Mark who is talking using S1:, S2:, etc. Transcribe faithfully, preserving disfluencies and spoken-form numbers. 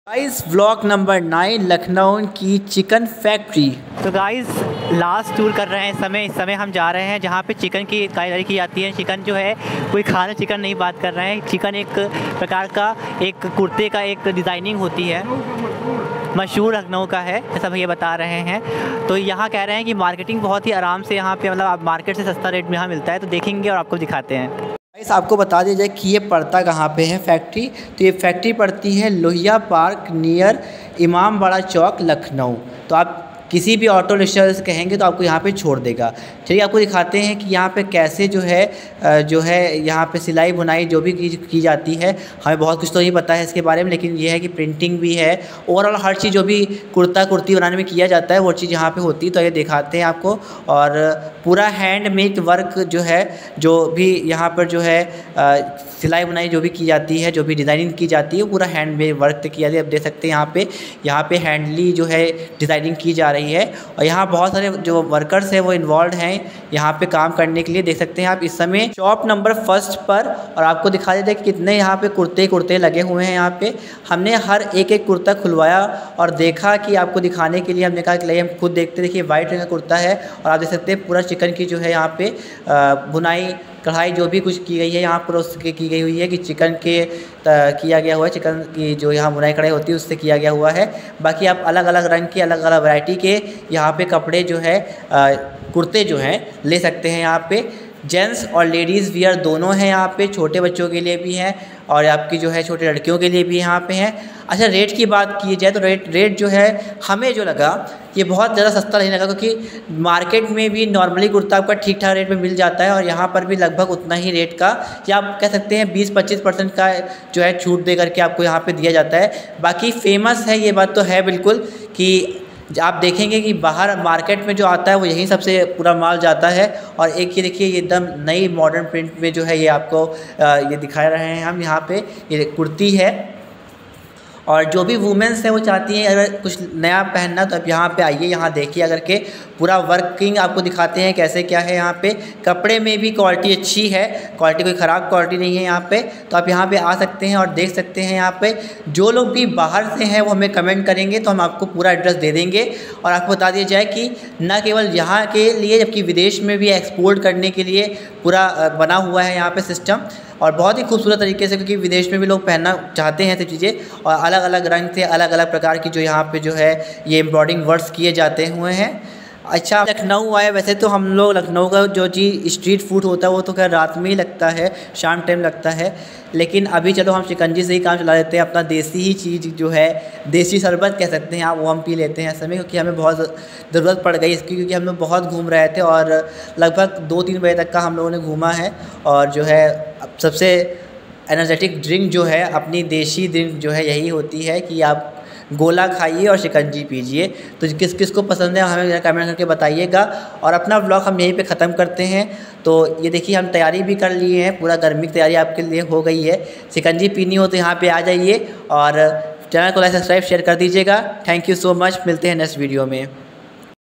S1: Guys vlog number nine Lucknow की chicken factory.
S2: तो guys last tour कर रहे हैं इस समय इस समय हम जा रहे हैं जहाँ पे चिकन की कारीगरी की जाती है। चिकन जो है कोई खाना चिकन नहीं बात कर रहे हैं। चिकन एक प्रकार का एक कुर्ते का एक डिज़ाइनिंग होती है, मशहूर लखनऊ का है, ऐसा भैया बता रहे हैं। तो यहाँ कह रहे हैं कि मार्केटिंग बहुत ही आराम से यहाँ पे मतलब आप मार्केट से सस्ता रेट में यहाँ मिलता है। तो देखेंगे और आपको दिखाते हैं।
S1: गाइस आपको बता दिया जाए कि ये पड़ता कहाँ पे है फैक्ट्री। तो ये फैक्ट्री पड़ती है लोहिया पार्क नियर इमाम बाड़ा चौक लखनऊ। तो आप किसी भी ऑटो रिक्शा से कहेंगे तो आपको यहाँ पे छोड़ देगा। चलिए आपको दिखाते हैं कि यहाँ पे कैसे जो है जो है यहाँ पे सिलाई बुनाई जो भी की, की जाती है। हमें बहुत कुछ तो नहीं पता है इसके बारे में, लेकिन ये है कि प्रिंटिंग भी है, ओवरऑल हर चीज़ जो भी कुर्ता कुर्ती बनाने में किया जाता है वो चीज़ यहाँ पे होती है। तो ये दिखाते हैं आपको। और पूरा हैंडमेड वर्क जो है, जो भी यहाँ पर जो है सिलाई बुनाई जो भी की जाती है, जो भी डिज़ाइनिंग की जाती है, वो पूरा हैंडमेड वर्क किया जाता है। आप देख सकते हैं यहाँ पे यहाँ पे हैंडली जो है डिज़ाइनिंग की जा रही है। और यहाँ बहुत सारे जो वर्कर्स हैं वो इन्वॉल्व हैं यहाँ पे काम करने के लिए। देख सकते हैं आप इस समय शॉप नंबर फर्स्ट पर। और आपको दिखा देते हैं कि कितने यहाँ पे कुर्ते कुर्ते लगे हुए हैं। यहाँ पे हमने हर एक एक कुर्ता खुलवाया और देखा कि आपको दिखाने के लिए हमने कहा कि हम खुद देखते। देखिए वाइट रंग का कुर्ता है और आप देख सकते हैं पूरा चिकन की जो है यहाँ पे बुनाई कढ़ाई जो भी कुछ की गई है यहाँ पर उसके की गई हुई है कि चिकन के किया गया हुआ है। चिकन की जो यहाँ बुनाई कढ़ाई होती है उससे किया गया हुआ है। बाकी आप अलग अलग रंग के अलग अलग वैरायटी के यहाँ पे कपड़े जो है कुर्ते जो हैं ले सकते हैं। यहाँ पे जेंट्स और लेडीज़ वियर दोनों हैं। यहाँ पे छोटे बच्चों के लिए भी हैं और आपकी जो है छोटे लड़कियों के लिए भी यहाँ पे हैं। अच्छा रेट की बात की जाए तो रेट रेट जो है हमें जो लगा ये बहुत ज़्यादा सस्ता नहीं लगा, क्योंकि मार्केट में भी नॉर्मली कुर्ता आपका ठीक ठाक रेट में मिल जाता है और यहाँ पर भी लगभग उतना ही रेट का, या आप कह सकते हैं बीस पच्चीस परसेंट का जो है छूट दे करके आपको यहाँ पे दिया जाता है। बाकी फेमस है ये बात तो है बिल्कुल कि आप देखेंगे कि बाहर मार्केट में जो आता है वो यही सबसे पूरा माल जाता है। और एक ये देखिए ये एकदम नई मॉडर्न प्रिंट में जो है ये आपको ये दिखा रहे हैं हम। यहाँ पे ये कुर्ती है और जो भी वुमेंस हैं वो चाहती हैं अगर कुछ नया पहनना तो आप यहाँ पे आइए, यहाँ देखिए अगर के पूरा वर्किंग आपको दिखाते हैं कैसे क्या है। यहाँ पे कपड़े में भी क्वालिटी अच्छी है, क्वालिटी कोई ख़राब क्वालिटी नहीं है यहाँ पे। तो आप यहाँ पे आ सकते हैं और देख सकते हैं। यहाँ पे जो लोग भी बाहर से हैं वो हमें कमेंट करेंगे तो हम आपको पूरा एड्रेस दे देंगे। और आपको बता दिया जाए कि न केवल यहाँ के लिए जबकि विदेश में भी एक्सपोर्ट करने के लिए पूरा बना हुआ है यहाँ पर सिस्टम, और बहुत ही खूबसूरत तरीके से, क्योंकि विदेश में भी लोग पहनना चाहते हैं सब चीज़ें। और अलग अलग रंग से अलग अलग प्रकार की जो यहाँ पे जो है ये एम्ब्रॉयडिंग वर्क्स किए जाते हुए हैं। अच्छा लखनऊ आए, वैसे तो हम लोग लखनऊ का जो चीज़ स्ट्रीट फूड होता है वो तो खैर रात में ही लगता है, शाम टाइम लगता है। लेकिन अभी चलो हम शिकंजी से ही काम चला लेते हैं। अपना देसी ही चीज़ जो है, देसी शरबत कह सकते हैं आप, वो हम पी लेते हैं समय, क्योंकि हमें बहुत ज़रूरत पड़ गई इसकी, क्योंकि हम लोग बहुत घूम रहे थे और लगभग दो तीन बजे तक का हम लोगों ने घूमा है। और जो है सबसे एनर्जेटिक ड्रिंक जो है अपनी देसी ड्रिंक जो है यही होती है कि आप गोला खाइए और शिकंजी पीजिए। तो किस किस को पसंद है हमें कमेंट करके बताइएगा। और अपना व्लॉग हम यहीं पे ख़त्म करते हैं। तो ये देखिए हम तैयारी भी कर लिए हैं, पूरा गर्मी की तैयारी आपके लिए हो गई है। शिकंजी पीनी हो तो यहाँ पे आ जाइए और चैनल को लाइक सब्सक्राइब शेयर कर दीजिएगा। थैंक यू सो मच, मिलते हैं नेक्स्ट वीडियो में।